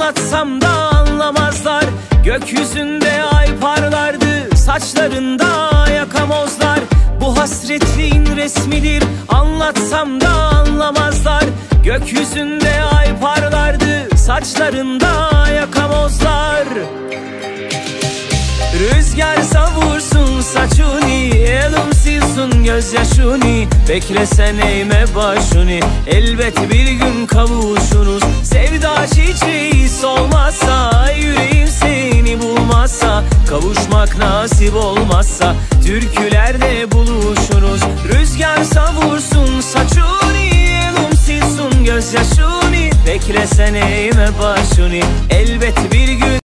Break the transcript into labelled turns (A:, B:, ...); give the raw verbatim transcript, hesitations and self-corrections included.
A: Anlatsam da anlamazlar. Gökyüzünde ay parlardı, saçlarında yakamozlar. Bu hasretin resmidir, anlatsam da anlamazlar. Gökyüzünde ay parlardı, saçlarında yakamozlar. Rüzgar savursun saçını, elim silsin gözyaşını. Beklesen eğme başını, elbet bir gün kavuşuruz. Sevda çiçeği solmazsa, yüreğim seni bulmazsa, kavuşmak nasip olmazsa, türkülerde buluşuruz. Rüzgar savursun saçını, elim silsin gözyaşını. Beklesen eğme başını, elbet bir